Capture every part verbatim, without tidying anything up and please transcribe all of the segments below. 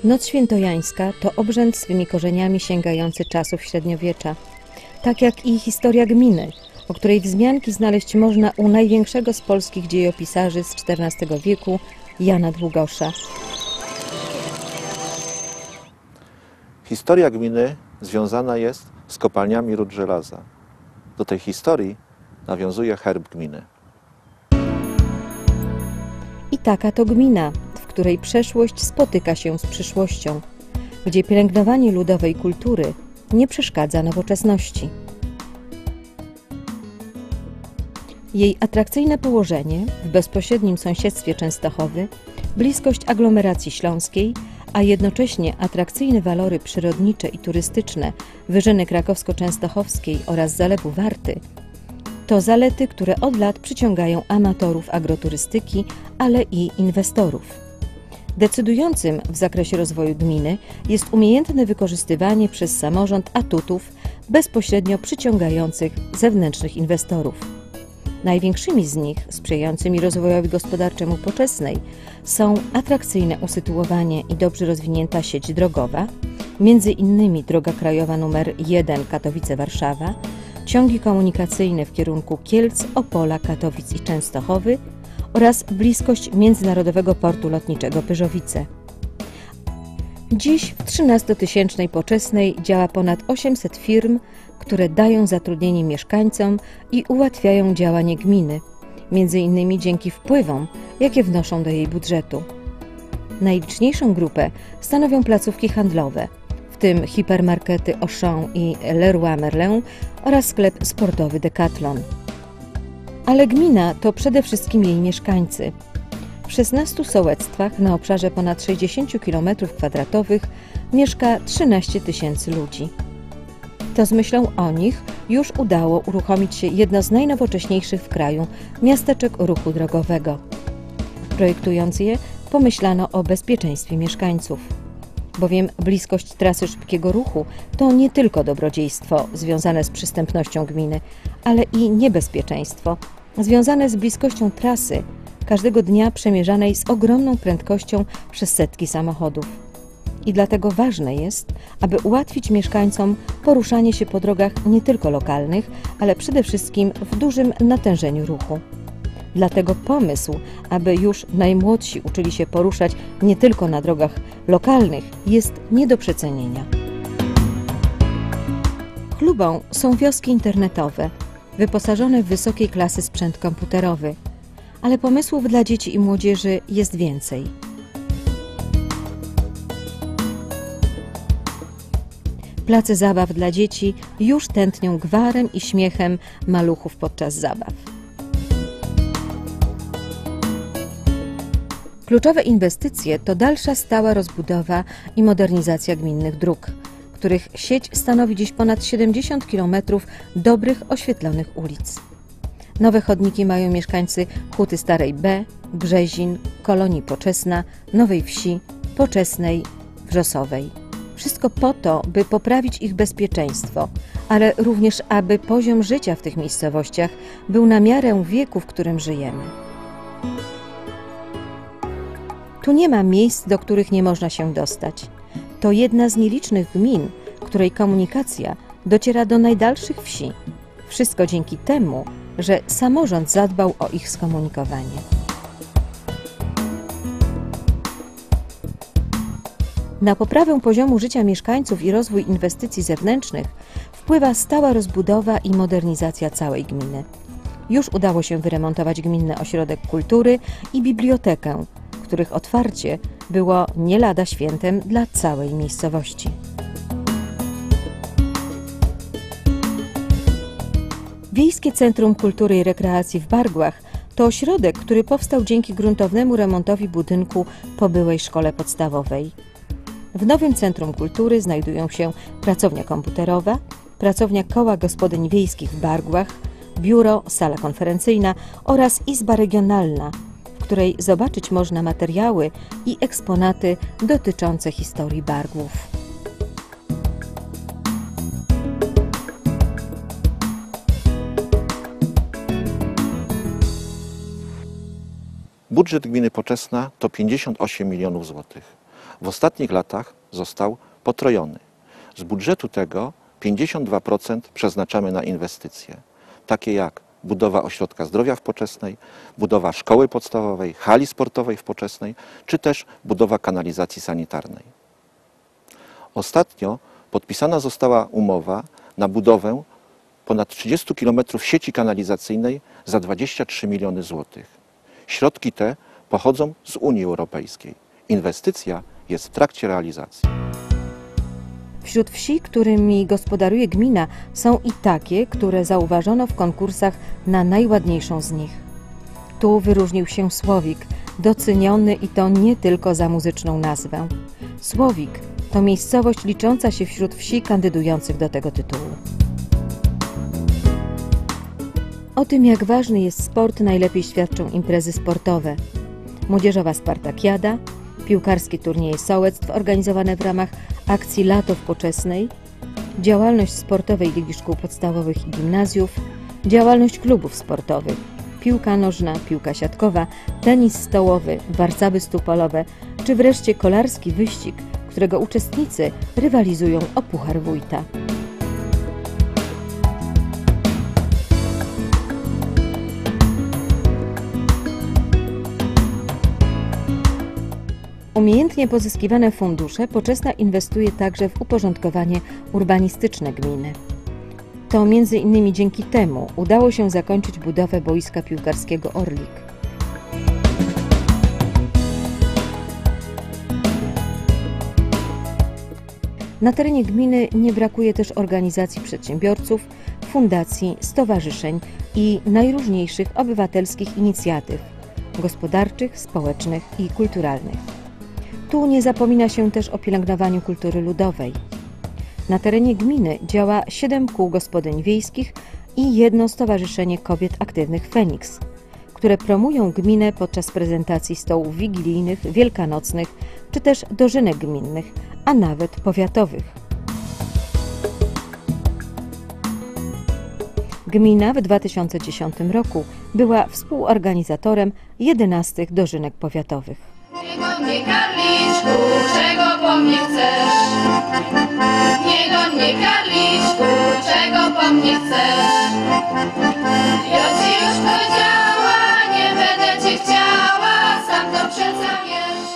Noc świętojańska to obrzęd swymi korzeniami sięgający czasów średniowiecza, tak jak i historia gminy, o której wzmianki znaleźć można u największego z polskich dziejopisarzy z czternastego wieku, Jana Długosza. Historia gminy związana jest z kopalniami rud żelaza. Do tej historii nawiązuje herb gminy. I taka to gmina, w której przeszłość spotyka się z przyszłością, gdzie pielęgnowanie ludowej kultury nie przeszkadza nowoczesności. Jej atrakcyjne położenie w bezpośrednim sąsiedztwie Częstochowy, bliskość aglomeracji śląskiej, a jednocześnie atrakcyjne walory przyrodnicze i turystyczne Wyżyny Krakowsko-Częstochowskiej oraz Zalewu Warty to zalety, które od lat przyciągają amatorów agroturystyki, ale i inwestorów. Decydującym w zakresie rozwoju gminy jest umiejętne wykorzystywanie przez samorząd atutów bezpośrednio przyciągających zewnętrznych inwestorów. Największymi z nich, sprzyjającymi rozwojowi gospodarczemu Poczesnej, są atrakcyjne usytuowanie i dobrze rozwinięta sieć drogowa, między innymi droga krajowa nr jeden Katowice-Warszawa, ciągi komunikacyjne w kierunku Kielc, Opola, Katowic i Częstochowy oraz bliskość Międzynarodowego Portu Lotniczego Pyrzowice. Dziś w trzynastotysięcznej Poczesnej działa ponad osiemset firm, które dają zatrudnienie mieszkańcom i ułatwiają działanie gminy, między innymi dzięki wpływom, jakie wnoszą do jej budżetu. Najliczniejszą grupę stanowią placówki handlowe, w tym hipermarkety Auchan i Leroy Merlin oraz sklep sportowy Decathlon. Ale gmina to przede wszystkim jej mieszkańcy. W szesnastu sołectwach na obszarze ponad sześćdziesięciu kilometrów kwadratowych mieszka trzynaście tysięcy ludzi. To z myślą o nich już udało uruchomić się jedno z najnowocześniejszych w kraju miasteczek ruchu drogowego. Projektując je, pomyślano o bezpieczeństwie mieszkańców, bowiem bliskość trasy szybkiego ruchu to nie tylko dobrodziejstwo związane z przystępnością gminy, ale i niebezpieczeństwo związane z bliskością trasy, każdego dnia przemierzanej z ogromną prędkością przez setki samochodów. I dlatego ważne jest, aby ułatwić mieszkańcom poruszanie się po drogach nie tylko lokalnych, ale przede wszystkim w dużym natężeniu ruchu. Dlatego pomysł, aby już najmłodsi uczyli się poruszać nie tylko na drogach lokalnych, jest nie do przecenienia. Chlubą są wioski internetowe, wyposażone w wysokiej klasy sprzęt komputerowy, ale pomysłów dla dzieci i młodzieży jest więcej. Place zabaw dla dzieci już tętnią gwarem i śmiechem maluchów podczas zabaw. Kluczowe inwestycje to dalsza stała rozbudowa i modernizacja gminnych dróg, których sieć stanowi dziś ponad siedemdziesiąt kilometrów dobrych, oświetlonych ulic. Nowe chodniki mają mieszkańcy Huty Starej B, Brzezin, Kolonii Poczesna, Nowej Wsi, Poczesnej, Wrzosowej. Wszystko po to, by poprawić ich bezpieczeństwo, ale również aby poziom życia w tych miejscowościach był na miarę wieku, w którym żyjemy. Tu nie ma miejsc, do których nie można się dostać. To jedna z nielicznych gmin, której komunikacja dociera do najdalszych wsi. Wszystko dzięki temu, że samorząd zadbał o ich skomunikowanie. Na poprawę poziomu życia mieszkańców i rozwój inwestycji zewnętrznych wpływa stała rozbudowa i modernizacja całej gminy. Już udało się wyremontować gminny ośrodek kultury i bibliotekę, których otwarcie było nie lada świętem dla całej miejscowości. Wiejskie Centrum Kultury i Rekreacji w Bargłach to ośrodek, który powstał dzięki gruntownemu remontowi budynku po byłej szkole podstawowej. W nowym Centrum Kultury znajdują się pracownia komputerowa, pracownia Koła Gospodyń Wiejskich w Bargłach, biuro, sala konferencyjna oraz izba regionalna, w której zobaczyć można materiały i eksponaty dotyczące historii Bargłów. Budżet gminy Poczesna to pięćdziesiąt osiem milionów złotych. w ostatnich latach został potrojony. Z budżetu tego pięćdziesiąt dwa procent przeznaczamy na inwestycje, takie jak budowa ośrodka zdrowia w Poczesnej, budowa szkoły podstawowej, hali sportowej w Poczesnej, czy też budowa kanalizacji sanitarnej. Ostatnio podpisana została umowa na budowę ponad trzydziestu kilometrów sieci kanalizacyjnej za dwadzieścia trzy miliony złotych. Środki te pochodzą z Unii Europejskiej. Inwestycja jest w trakcie realizacji. Wśród wsi, którymi gospodaruje gmina, są i takie, które zauważono w konkursach na najładniejszą z nich. Tu wyróżnił się Słowik, doceniony i to nie tylko za muzyczną nazwę. Słowik to miejscowość licząca się wśród wsi kandydujących do tego tytułu. O tym, jak ważny jest sport, najlepiej świadczą imprezy sportowe. Młodzieżowa Spartakiada, piłkarskie turnieje sołectw organizowane w ramach akcji Lato w Poczesnej, działalność sportowej Ligi Szkół Podstawowych i Gimnazjów, działalność klubów sportowych, piłka nożna, piłka siatkowa, tenis stołowy, warcaby stupolowe, czy wreszcie kolarski wyścig, którego uczestnicy rywalizują o Puchar Wójta. Umiejętnie pozyskiwane fundusze Poczesna inwestuje także w uporządkowanie urbanistyczne gminy. To między innymi dzięki temu udało się zakończyć budowę boiska piłkarskiego Orlik. Na terenie gminy nie brakuje też organizacji przedsiębiorców, fundacji, stowarzyszeń i najróżniejszych obywatelskich inicjatyw gospodarczych, społecznych i kulturalnych. Tu nie zapomina się też o pielęgnowaniu kultury ludowej. Na terenie gminy działa siedem kół gospodyń wiejskich i jedno stowarzyszenie kobiet aktywnych Feniks, które promują gminę podczas prezentacji stołów wigilijnych, wielkanocnych czy też dożynek gminnych, a nawet powiatowych. Gmina w dwa tysiące dziesiątym roku była współorganizatorem jedenastych dożynek powiatowych. Niegodnie Karliczku, czego po mnie chcesz? Niegodnie Karliczku, czego po mnie chcesz? Ja ci już powiedziała, nie będę cię chciała, sam to przeca wiesz.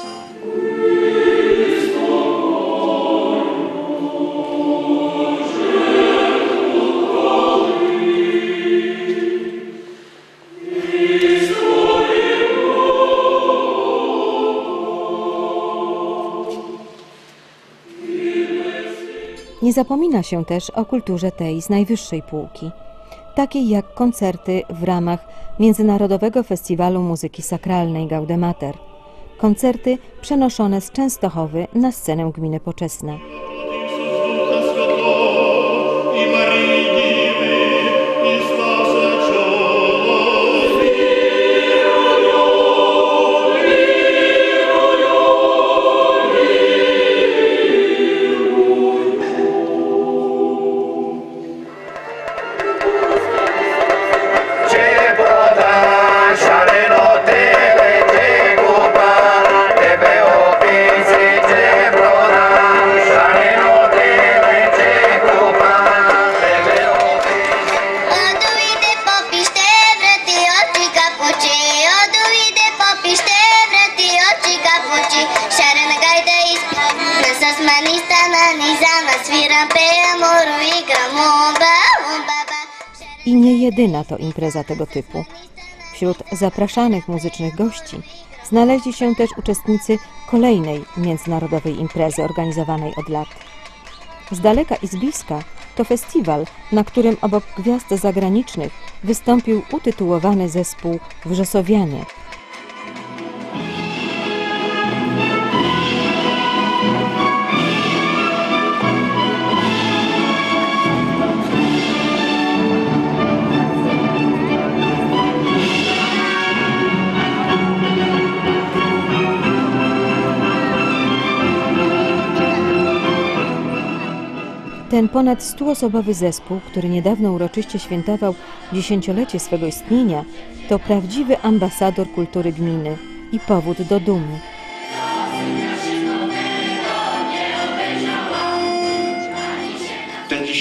Nie zapomina się też o kulturze tej z najwyższej półki, takiej jak koncerty w ramach Międzynarodowego Festiwalu Muzyki Sakralnej Gaudemater. Koncerty przenoszone z Częstochowy na scenę gminy Poczesna. I nie jedyna to impreza tego typu. Wśród zapraszanych muzycznych gości znaleźli się też uczestnicy kolejnej międzynarodowej imprezy organizowanej od lat. Z daleka i z bliska to festiwal, na którym obok gwiazd zagranicznych wystąpił utytułowany zespół Wrzosowianie. Ten ponad stuosobowy zespół, który niedawno uroczyście świętował dziesięciolecie swego istnienia, to prawdziwy ambasador kultury gminy i powód do dumy.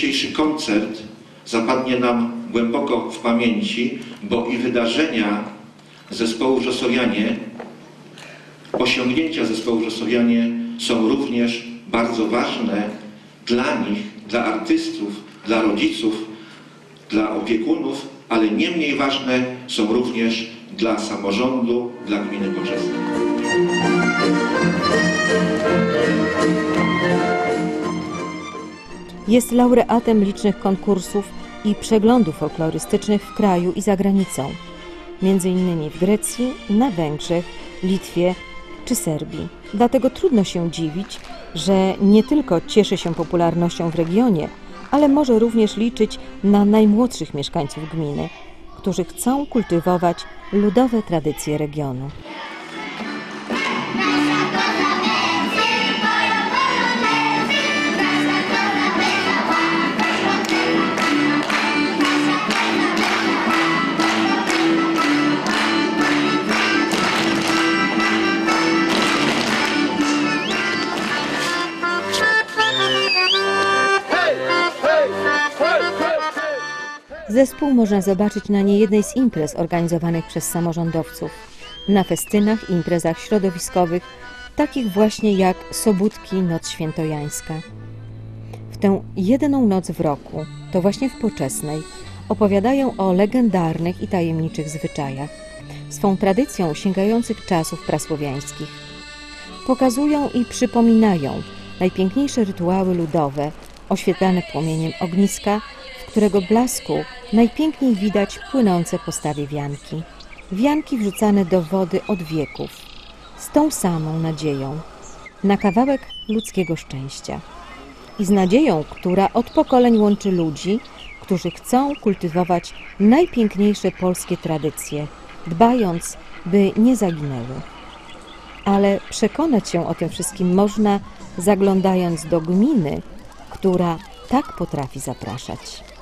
dzisiejszy koncert zapadnie nam głęboko w pamięci, bo i wydarzenia zespołu Wrzosowianie, osiągnięcia zespołu Wrzosowianie są również bardzo ważne dla nich, dla artystów, dla rodziców, dla opiekunów, ale nie mniej ważne są również dla samorządu, dla gminy Poczesnej. Jest laureatem licznych konkursów i przeglądów folklorystycznych w kraju i za granicą, między innymi w Grecji, na Węgrzech, Litwie czy Serbii. Dlatego trudno się dziwić, że nie tylko cieszy się popularnością w regionie, ale może również liczyć na najmłodszych mieszkańców gminy, którzy chcą kultywować ludowe tradycje regionu. Zespół można zobaczyć na niejednej z imprez organizowanych przez samorządowców, na festynach i imprezach środowiskowych, takich właśnie jak Sobótki Noc Świętojańska. W tę jedyną noc w roku, to właśnie w Poczesnej, opowiadają o legendarnych i tajemniczych zwyczajach, swą tradycją sięgających czasów prasłowiańskich. Pokazują i przypominają najpiękniejsze rytuały ludowe, oświetlane płomieniem ogniska, w którego blasku najpiękniej widać płynące po stawie wianki. Wianki wrzucane do wody od wieków, z tą samą nadzieją na kawałek ludzkiego szczęścia i z nadzieją, która od pokoleń łączy ludzi, którzy chcą kultywować najpiękniejsze polskie tradycje, dbając, by nie zaginęły. Ale przekonać się o tym wszystkim można, zaglądając do gminy, która tak potrafi zapraszać.